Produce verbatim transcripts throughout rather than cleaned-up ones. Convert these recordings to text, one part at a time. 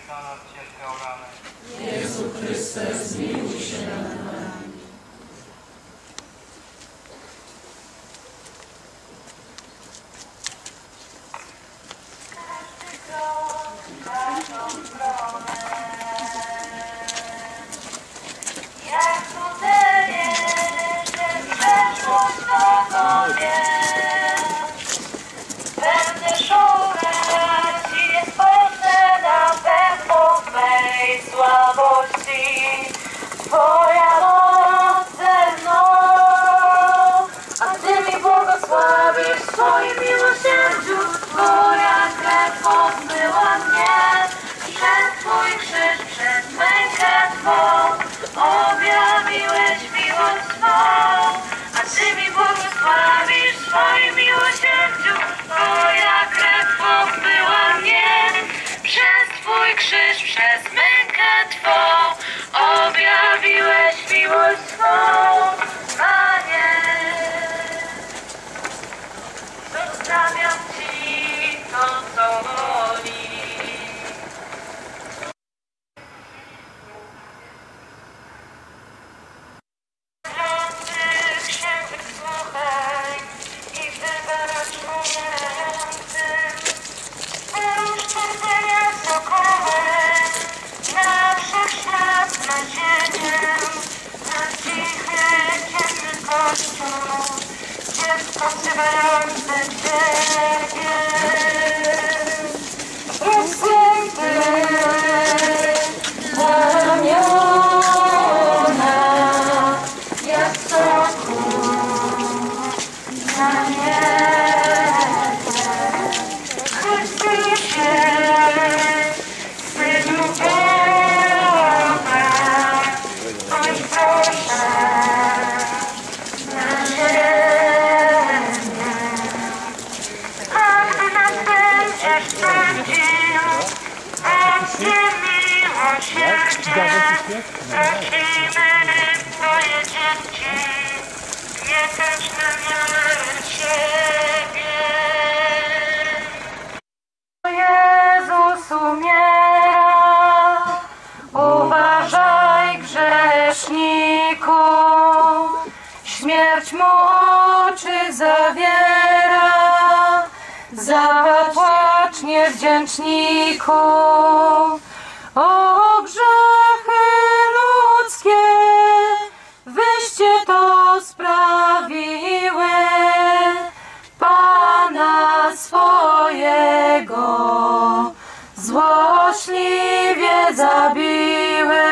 za nas cierpiał ranę. Jezu Chryste, zmiłuj się nad nami. Będę szukać i nie spojrzę na pewno mej słabości. Twoja moc ze mną, a Ty mi błogosławisz w swoim miłosierdziu. Twoja krew obmyła mnie, przez Twój krzyż, przez mękę Twą objawiłeś miłość swą. A Ty mi błogosławisz w swoim miłosierdziu. Twoja krew obmyła mnie, przez Twój krzyż, przez mękę Twą objawiłeś miłość swą. Panie, zostawiam Ci to, co woli. Dziecko wzywające Ciebie, rozpięty ramiona, jak soku na niebie. Chrystusie, Synu Boga, chodź proszę na ziemię. A gdy nas będziesz sądził, będzie miłosierdzie. Prosimy Twoje dzieci, nie też na miarę Ciebie. Jezus umiera, uważaj grzeszniku, śmierć mu oczy zawiera, zapłacz niewdzięczniku. O grzechy ludzkie, wyście to sprawiły, Pana swojego złośliwie zabiły.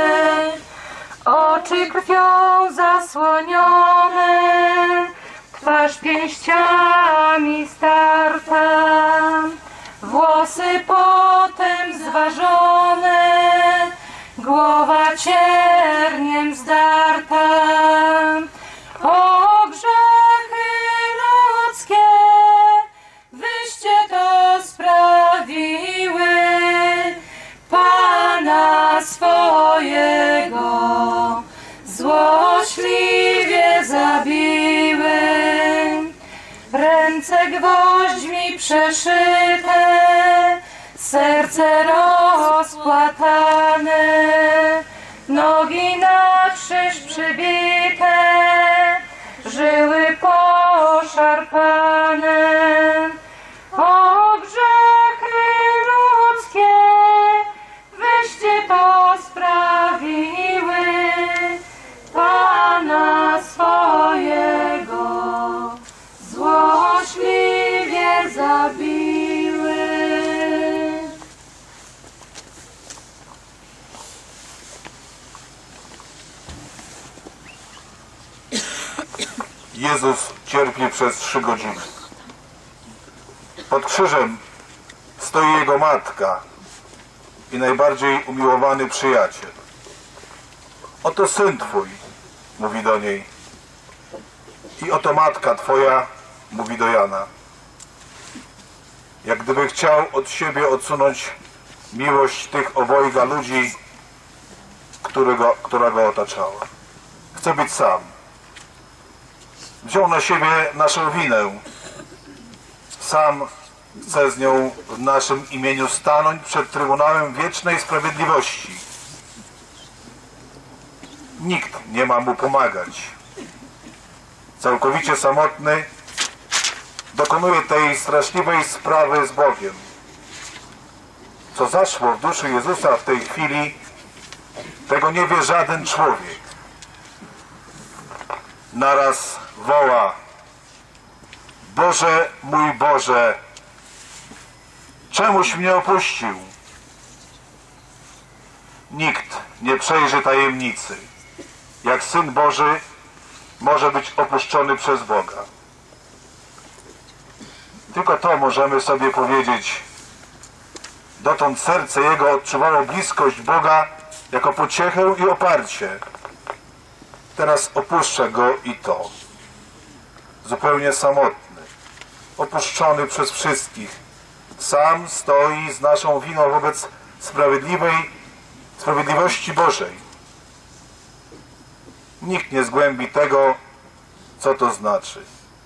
Oczy krwią zasłonione, twarz pięściami starta, włosy potem zważone, głowa cierniem zdarta. O grzechy ludzkie, wyście to sprawiły, Pana swojego złośliwie zabiły. Ręce gwoźdźmi przeszyte, serce rozpłatane, nogi na krzyż przybite, żyły poszarpane. O grzechy ludzkie, wyście to sprawiły, Pana swojego złośliwie zabiły. Jezus cierpi przez trzy godziny. Pod krzyżem stoi Jego matka i najbardziej umiłowany przyjaciel. Oto Syn Twój, mówi do niej. I oto Matka Twoja, mówi do Jana. Jak gdyby chciał od siebie odsunąć miłość tych obojga ludzi, którego, która go otaczała. Chce być sam. Wziął na siebie naszą winę. Sam chce z nią w naszym imieniu stanąć przed Trybunałem Wiecznej Sprawiedliwości. Nikt nie ma mu pomagać. Całkowicie samotny dokonuje tej straszliwej sprawy z Bogiem. Co zaszło w duszy Jezusa w tej chwili, tego nie wie żaden człowiek. Naraz woła: Boże, mój Boże, czemuś mnie opuścił? Nikt nie przejrzy tajemnicy, jak Syn Boży może być opuszczony przez Boga. Tylko to możemy sobie powiedzieć. Dotąd serce Jego odczuwało bliskość Boga jako pociechę i oparcie. Teraz opuszcza Go i to. Zupełnie samotny, opuszczony przez wszystkich. Sam stoi z naszą winą wobec sprawiedliwej, sprawiedliwości Bożej. Nikt nie zgłębi tego, co to znaczy.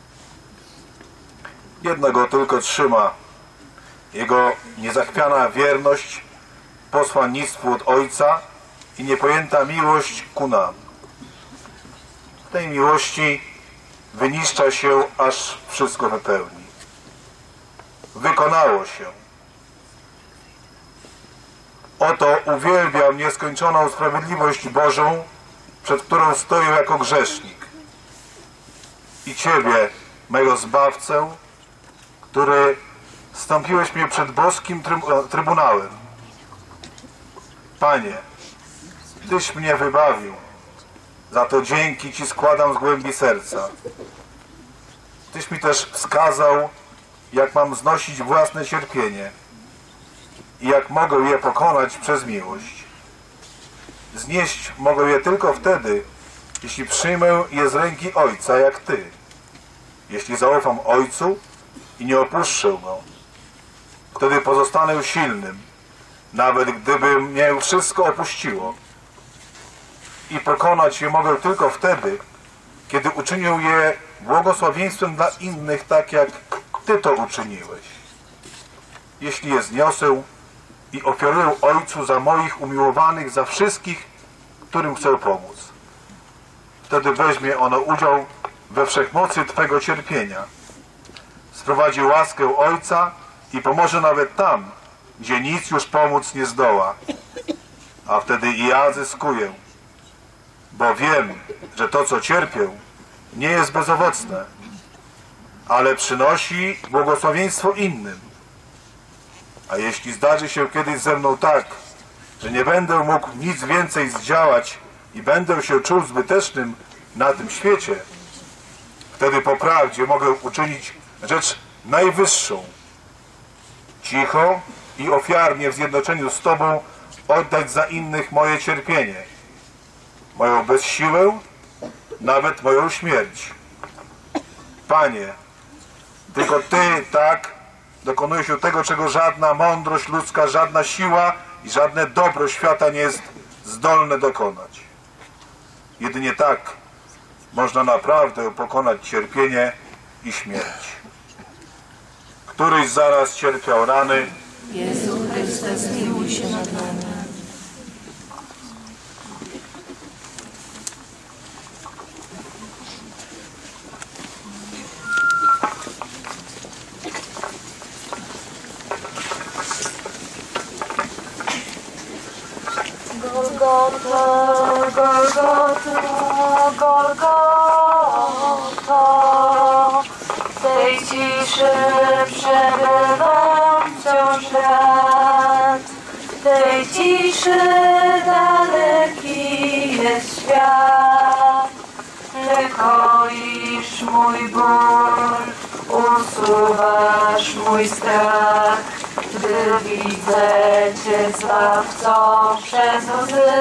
Jedno Go tylko trzyma. Jego niezachwiana wierność posłannictwu od Ojca i niepojęta miłość ku nam. W tej miłości wyniszcza się, aż wszystko wypełni. Wykonało się. Oto uwielbiam nieskończoną sprawiedliwość Bożą, przed którą stoję jako grzesznik. I Ciebie, mego Zbawcę, który stąpiłeś mnie przed boskim Trybunałem. Panie, Tyś mnie wybawił. Za to dzięki Ci składam z głębi serca. Tyś mi też wskazał, jak mam znosić własne cierpienie i jak mogę je pokonać przez miłość. Znieść mogę je tylko wtedy, jeśli przyjmę je z ręki Ojca, jak Ty. Jeśli zaufam Ojcu i nie opuszczę Go, wtedy pozostanę silnym, nawet gdyby mnie wszystko opuściło. I pokonać je mogę tylko wtedy, kiedy uczynię je błogosławieństwem dla innych, tak jak Ty to uczyniłeś. Jeśli je zniosę i ofiaruję Ojcu za moich umiłowanych, za wszystkich, którym chcę pomóc, wtedy weźmie ono udział we wszechmocy Twego cierpienia. Sprowadzi łaskę Ojca i pomoże nawet tam, gdzie nic już pomóc nie zdoła. A wtedy i ja zyskuję, bo wiem, że to, co cierpię, nie jest bezowocne, ale przynosi błogosławieństwo innym. A jeśli zdarzy się kiedyś ze mną tak, że nie będę mógł nic więcej zdziałać i będę się czuł zbytecznym na tym świecie, wtedy po prawdzie mogę uczynić rzecz najwyższą. Cicho i ofiarnie w zjednoczeniu z Tobą oddać za innych moje cierpienie, moją bezsiłę, nawet moją śmierć. Panie, tylko Ty tak dokonuje się tego, czego żadna mądrość ludzka, żadna siła i żadne dobro świata nie jest zdolne dokonać. Jedynie tak można naprawdę pokonać cierpienie i śmierć. Któryś zaraz cierpiał rany. Jezu Chryste, zmiłuj się nad nami. Golgota, Golgota, Golgota, w tej ciszy przebywam wciąż rad, w tej ciszy daleki jest świat, Ty koisz mój ból, usuwasz mój strach, gdy widzę Cię Zbawco przez łzy.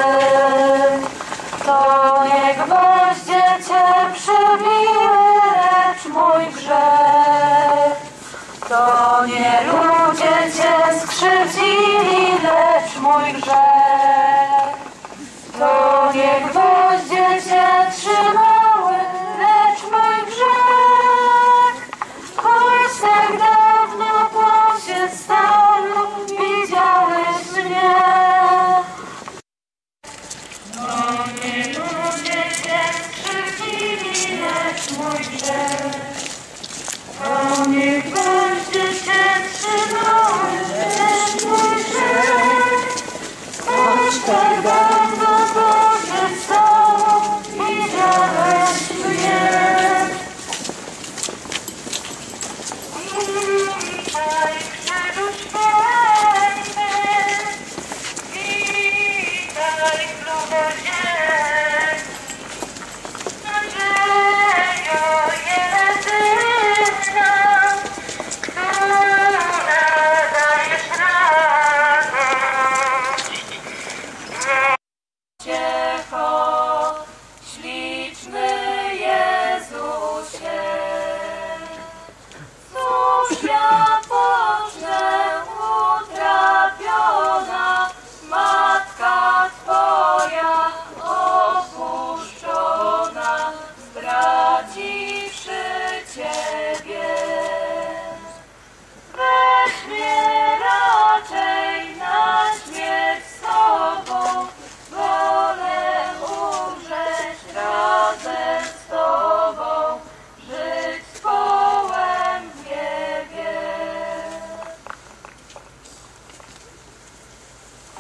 To nie gwoździe Cię przybiły, lecz mój grzech. To nie ludzie Cię skrzywdzili, lecz mój grzech. To nie gwoździe Cię trzymały, lecz mój grzech. Choć tak dawno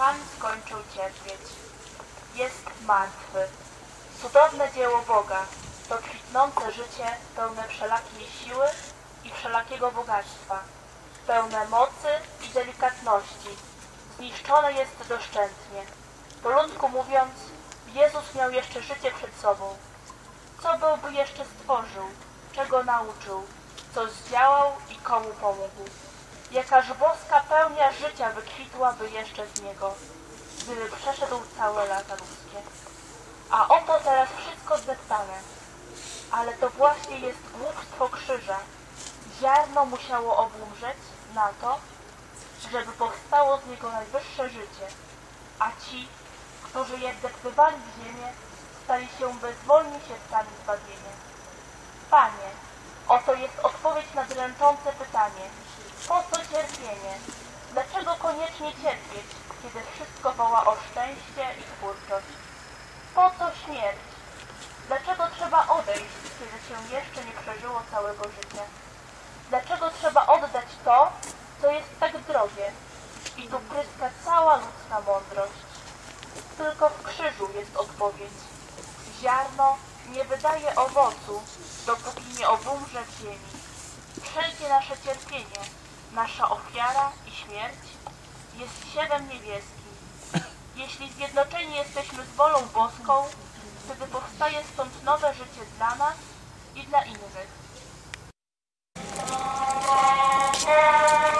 Pan skończył cierpieć. Jest martwy. Cudowne dzieło Boga, to kwitnące życie pełne wszelakiej siły i wszelakiego bogactwa, pełne mocy i delikatności, zniszczone jest doszczętnie. Po ludzku mówiąc, Jezus miał jeszcze życie przed sobą. Co byłby jeszcze stworzył, czego nauczył, co zdziałał i komu pomógł? Jakaż boska pełnia życia wykwitłaby jeszcze z niego, gdyby przeszedł całe lata ludzkie. A oto teraz wszystko zdeptane. Ale to właśnie jest głupstwo krzyża. Ziarno musiało obumrzeć na to, żeby powstało z niego najwyższe życie, a ci, którzy je wdeptywali w ziemię, stali się bezwolni siercami zbawienia. Panie, oto jest odpowiedź na dręczące pytanie. Po co cierpienie? Dlaczego koniecznie cierpieć, kiedy wszystko woła o szczęście i twórczość? Po co śmierć? Dlaczego trzeba odejść, kiedy się jeszcze nie przeżyło całego życia? Dlaczego trzeba oddać to, co jest tak drogie? I tu pryska cała ludzka mądrość. Tylko w krzyżu jest odpowiedź. Ziarno nie wydaje owocu, dopóki nie obumrze w ziemi. Wszelkie nasze cierpienie, nasza ofiara i śmierć jest siewem niebieskim. Jeśli zjednoczeni jesteśmy z wolą boską, wtedy powstaje stąd nowe życie dla nas i dla innych.